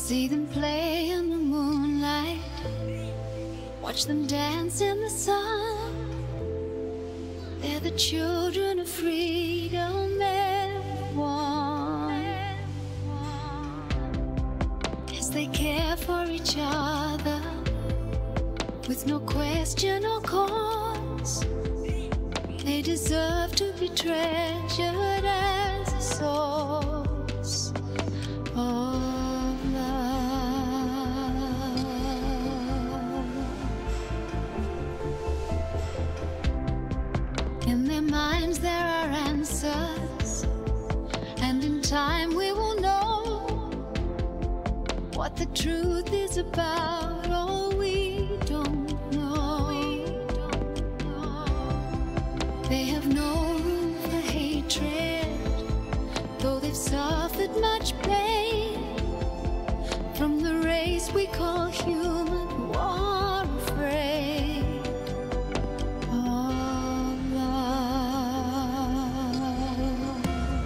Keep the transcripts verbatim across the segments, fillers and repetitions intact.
See them play in the moonlight, watch them dance in the sun. They're the children of freedom, everyone. As they care for each other, with no question or cause, they deserve to be treasured as a source of love. In their minds there are answers, and in time we will know what the truth is about. All we don't know. They have no room for hatred, though they've suffered much pain from the race we call human, who are afraid of love.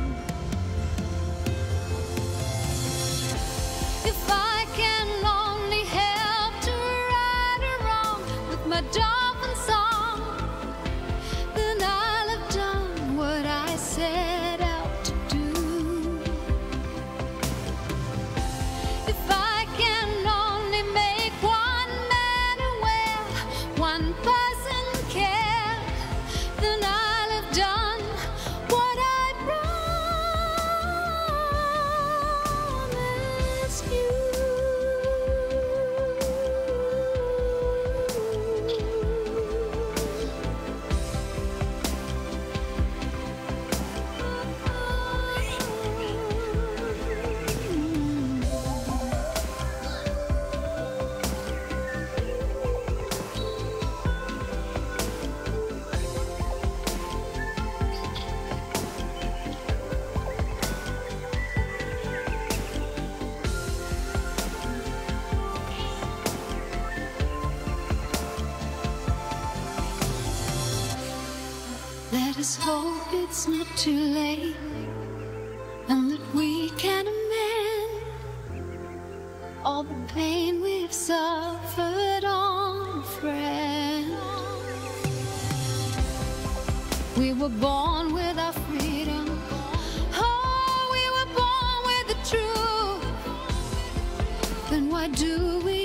If I can only help to right a wrong with my dolphin song, then I'll have done what I set out to do. If I can only make one man aware, one person care, then I'll have done what I promised you. Let us hope it's not too late, and that we can amend all the pain we've suffered on, friend. We were born with our freedom. Oh, we were born with the truth. Then why do we